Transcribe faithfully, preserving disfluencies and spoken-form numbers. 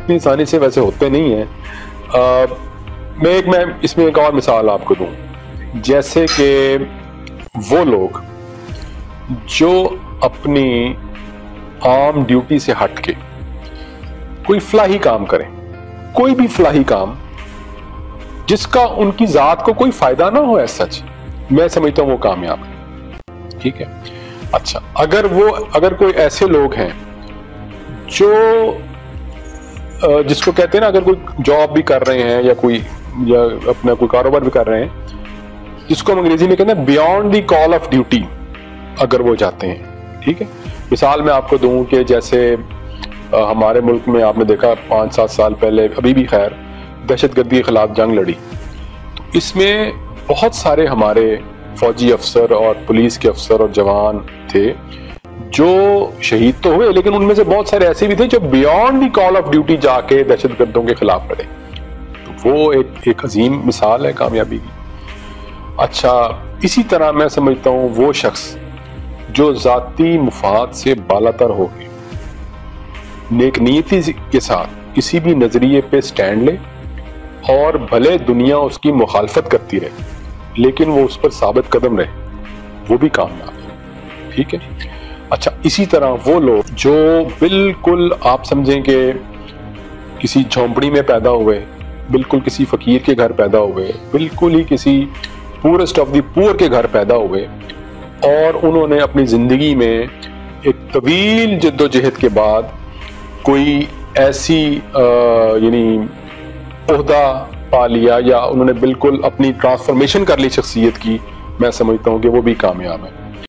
इतनी आसानी से वैसे होते नहीं हैं। आ, मैं एक मैं इसमें एक और मिसाल आपको दूं, जैसे कि वो लोग जो अपनी आम ड्यूटी से हट के कोई फलाही काम करें, कोई भी फलाही काम जिसका उनकी जात को कोई फायदा ना हो, ऐसा सच मैं समझता हूं वो कामयाब है। ठीक है, अच्छा, अगर वो अगर कोई ऐसे लोग हैं जो जिसको कहते हैं ना, अगर कोई जॉब भी कर रहे हैं या कोई या अपना कोई कारोबार भी कर रहे हैं, जिसको हम अंग्रेजी में कहते हैं beyond the call of duty, अगर वो जाते हैं। ठीक है, मिसाल मैं आपको दूं कि जैसे आ, हमारे मुल्क में आपने देखा पाँच सात साल पहले, अभी भी खैर, दहशतगर्दी के खिलाफ जंग लड़ी, तो इसमें बहुत सारे हमारे फौजी अफसर और पुलिस के अफसर और जवान थे जो शहीद तो हुए, लेकिन उनमें से बहुत सारे ऐसे भी थे जो beyond the call of duty जाके दहशतगर्दों के खिलाफ लड़े। तो वो एक एक अजीम मिसाल है कामयाबी की। अच्छा, इसी तरह मैं समझता हूँ वो शख्स जो जाती मुफाद से बालातर हो गए, नेक नीयती के साथ किसी भी नजरिए पे स्टैंड ले और भले दुनिया उसकी मुखालफत करती रहे लेकिन वो उस पर साबित कदम रहे, वो भी कामयाब है। ठीक है, अच्छा, इसी तरह वो लोग जो बिल्कुल आप समझें कि किसी झोंपड़ी में पैदा हुए, बिल्कुल किसी फकीर के घर पैदा हुए, बिल्कुल ही किसी पूरेस्ट ऑफ द पुअर के घर पैदा हुए, और उन्होंने अपनी जिंदगी में एक तवील जद्दोजहद के बाद कोई ऐसी यानी ओहदा पा लिया या उन्होंने बिल्कुल अपनी ट्रांसफॉर्मेशन कर ली शख्सियत की, मैं समझता हूँ कि वो भी कामयाब है।